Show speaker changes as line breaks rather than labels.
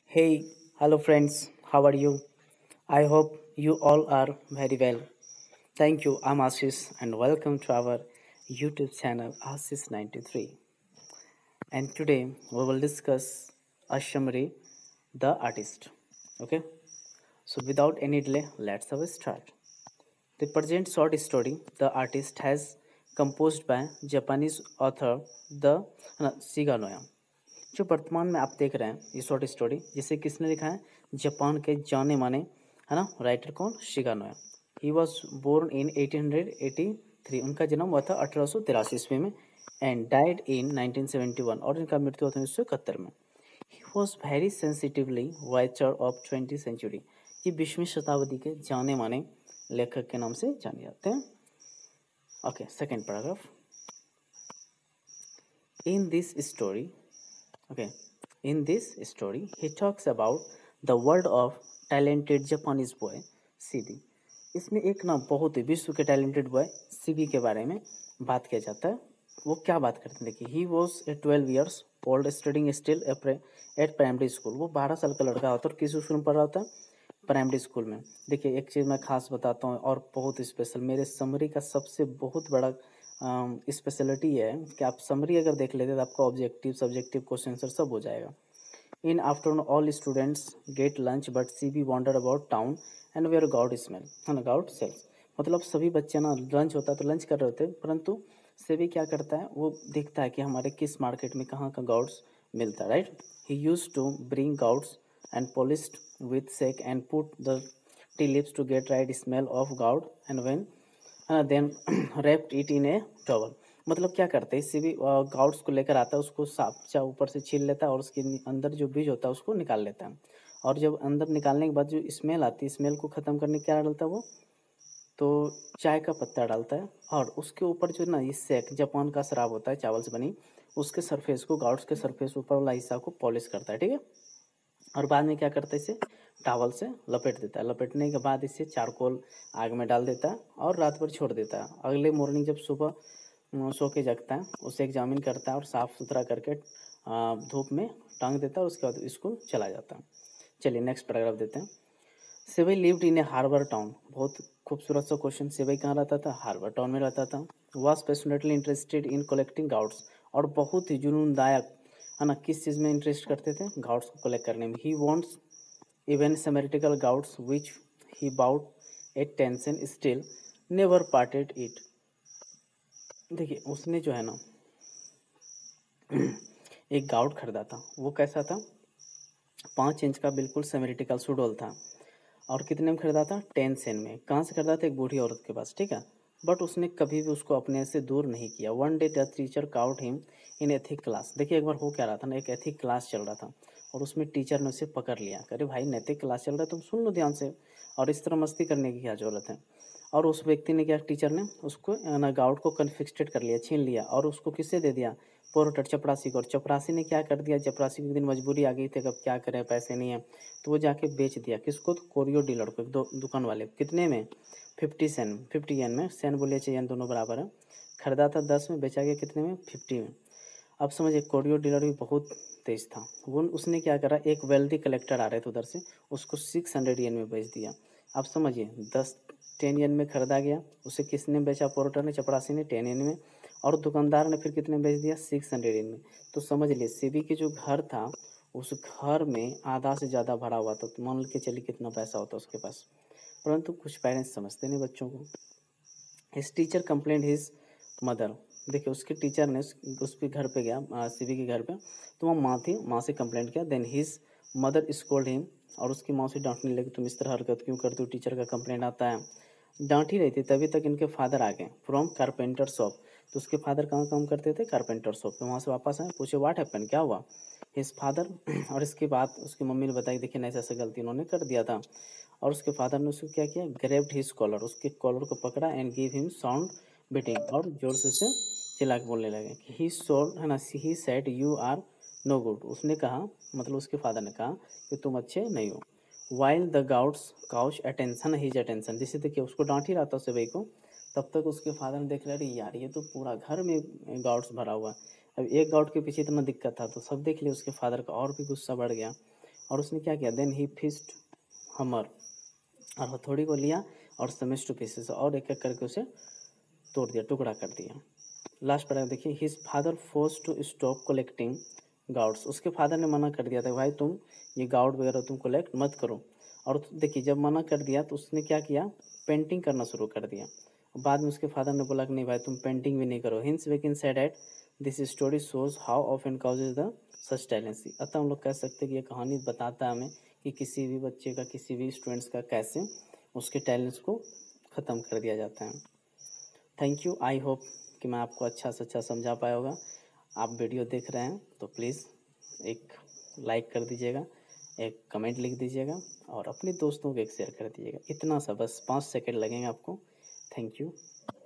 Hey, hello friends, how are you? I hope you all are very well. Thank you, I'm Ashish, and welcome to our YouTube channel Ashish93. And today we will discuss Ashamri, the artist. Okay, so without any delay, let's have a start. The present short story, The Artist, has composed by Japanese author the Shiga Noya. जो वर्तमान में आप देख रहे हैं ये short story जिसे किसने लिखा है? जापान के जाने माने है ना राइटर कौन? Shiga Naoya. He was born in 1883। उनका जन्म हुआ था 1883 ईस्वी में एंड डाइड इन 1971 और इनका मृत्यु हुआ था 1971 में। He was very sensitively writer of 20th century. ये 20वीं शताब्दी के जाने माने लेखक के नाम से जाने जाते हैं। Okay, second paragraph. In this story Okay, in this story, he talks about the world of talented Japanese boy Seibei. इसमें एक ना बहुत ही विश्व के टैलेंटेड बॉय सीबी के बारे में बात किया जाता है। वो क्या बात करते हैं देखिए। He was a 12 years old studying still at primary school. वो 12 साल का लड़का होता है और किस स्कूल में पढ़ रहा होता है? प्राइमरी स्कूल में। देखिए एक चीज़ मैं खास बताता हूँ और बहुत स्पेशल, मेरे समरी का सबसे बहुत बड़ा स्पेशलिटी है कि आप समरी अगर देख लेते तो आपका ऑब्जेक्टिव सब्जेक्टिव क्वेश्चन आंसर सब हो जाएगा। In afternoon all students get lunch but Seibei wander about town and where gourd smell है ना गॉड सेल्स। मतलब सभी बच्चे ना लंच होता है तो लंच कर रहे होते हैं, परंतु से भी क्या करता है वो देखता है कि हमारे किस मार्केट में कहाँ का गॉड्स मिलता है, right. He used to bring gourds and polished with sake and put the tea lips to get right smell of gourd and when then wrapped it in a towel. मतलब क्या करते हैं, इससे भी गाउट्स को लेकर आता है, उसको साफ चा ऊपर से छील लेता है और उसके अंदर जो बीज होता है उसको निकाल लेता है। और जब अंदर निकालने के बाद जो स्मेल आती है, स्मेल को ख़त्म करने क्या डालता है वो? तो चाय का पत्ता डालता है और उसके ऊपर जो ना ये सेक जापान का शराब होता है चावल से बनी, उसके सरफेस को गाउट्स के सरफेस ऊपर वाला हिस्सा को पॉलिश करता है, ठीक है। और बाद में क्या करता है, इसे टावल से लपेट देता है। लपेटने के बाद इसे चारकोल आग में डाल देता है और रात भर छोड़ देता है। अगले मॉर्निंग जब सुबह सो के जगता है, उसे एग्जामिन करता है और साफ़ सुथरा करके धूप में टांग देता है और उसके बाद स्कूल चला जाता है। चलिए नेक्स्ट पैराग्राफ देते हैं। Seibei lived in a harbour town. बहुत खूबसूरत सा क्वेश्चन। सेवई कहाँ रहता था? हार्बर टाउन में रहता था। Was passionately interested in collecting gourds. और बहुत ही जुनूनदायक है ना किस चीज़ में इंटरेस्ट करते थे? गाउट्स को कलेक्ट करने में। He wants even symmetrical gourds which he bought at tension still never parted it. देखिए उसने जो है ना एक गाउट खरीदा था। वो कैसा था? 5 इंच का बिल्कुल सेमेटिकल सुडोल था। और कितने में खरीदा था? 10 सेन में। कहाँ से खरीदा था? एक बूढ़ी औरत के पास, ठीक है। बट उसने कभी भी उसको अपने से दूर नहीं किया। One day the teacher caught him in ethic class. देखिए एक बार हो क्या रहा था ना, एक एथिक क्लास चल रहा था और उसमें टीचर ने उसे पकड़ लिया। अरे भाई नैतिक क्लास चल रहा है, तुम सुन लो ध्यान से, और इस तरह मस्ती करने की क्या जरूरत है। और उस व्यक्ति ने क्या, टीचर ने उसको ना गाउट को कन्फिस्केट कर लिया, छीन लिया और उसको किससे दे दिया? पोर्टर चपरासी को। और चपरासी ने क्या कर दिया? चपरासी की एक दिन मजबूरी आ गई थी, अब क्या करें, पैसे नहीं है, तो वो जाके बेच दिया। किसको? तो कोरियो डीलर को, दुकान वाले। कितने में? 50 सेन, 50 येन में। सेन बोलिए चाहिए, दोनों बराबर है। खरीदा था 10 में, बेचा गया कितने में? 50 में। अब समझिए कोरियो डीलर भी बहुत तेज था। वो उसने क्या करा, एक वेल्दी कलेक्टर आ रहे थे उधर से, उसको 600 येन में बेच दिया। अब समझिए 10 येन में खरीदा गया, उसे किसने बेचा? पोर्टर ने, चपरासी ने 10 येन में। और दुकानदार ने फिर कितने में बेच दिया? 600 येन में। तो समझ लिए सीबी के जो घर था उस घर में आधा से ज़्यादा भरा हुआ था। तो मान के चलिए कितना पैसा होता उसके पास। परंतु कुछ पेरेंट्स समझते नहीं बच्चों को। His teacher complaint his mother. देखिए उसके टीचर ने उसके घर पे गया, सीबी के घर पे, तो वहाँ माँ थी, माँ से कंप्लेंट किया। Then his mother scolded him. और उसकी माँ से डांटने लगी, तुम इस तरह हरकत क्यों करते हो, टीचर का कंप्लेंट आता है। डांट ही रही थी तभी तक इनके फादर आ गए फ्रॉम कारपेंटर शॉप। तो उसके फादर कहाँ काम करते थे? कारपेंटर शॉप पे। वहाँ से वापस आए, पूछे व्हाट हैपन, क्या हुआ? हिज फादर और इसके बाद उसकी मम्मी ने बताई, देखिए ऐसा ऐसा गलती उन्होंने कर दिया था। और उसके फादर ने उसको क्या किया? ग्रेप्ड हिज कॉलर, उसके कॉलर को पकड़ा and give him sound beating. और जोर से उसे चिल्ला के बोलने लगे कि ही सोल्ड है ना, he said you are no good. उसने कहा, मतलब उसके फादर ने कहा कि तुम अच्छे नहीं हो। While the gourds caught attention his attention. जैसे देखिए उसको डांट ही रहा था उसे भाई को, तब तक उसके फादर ने देख लिया, अरे यार ये तो पूरा घर में गाउट्स भरा हुआ है। अब एक गाउट के पीछे इतना दिक्कत था तो सब देख लिया। उसके फादर का और भी गुस्सा बढ़ गया। और उसने क्या किया, देन ही फिस्ड हमर, और हथौड़ी को लिया और समेश टू पीसेस, और एक एक करके उसे तोड़ दिया, टुकड़ा कर दिया। लास्ट पैराग्राफ देखिए, his father forced to stop collecting gourds, उसके फादर ने मना कर दिया था, भाई तुम ये गाउड वगैरह तुम कलेक्ट मत करो। और देखिए जब मना कर दिया तो उसने क्या किया, पेंटिंग करना शुरू कर दिया। बाद में उसके फादर ने बोला कि नहीं भाई तुम पेंटिंग भी नहीं करो। Hence we can say that this story shows how often causes the such talent. अतः हम लोग कह सकते हैं कि ये कहानी बताता है हमें कि किसी भी बच्चे का, किसी भी स्टूडेंट्स का कैसे उसके टैलेंट्स को ख़त्म कर दिया जाता है। थैंक यू, आई होप कि मैं आपको अच्छा से अच्छा समझा पाया होगा। आप वीडियो देख रहे हैं तो प्लीज़ एक लाइक कर दीजिएगा, एक कमेंट लिख दीजिएगा और अपने दोस्तों को एक शेयर कर दीजिएगा। इतना सा बस 5 सेकंड लगेंगे आपको। Thank you.